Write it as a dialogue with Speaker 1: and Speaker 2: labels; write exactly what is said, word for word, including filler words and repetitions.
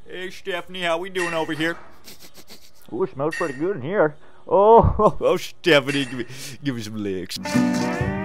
Speaker 1: Hey, Stephanie, how we doing over here?
Speaker 2: Ooh, it smells pretty good in here. Oh,
Speaker 1: Oh, Stephanie, give me, give me some licks.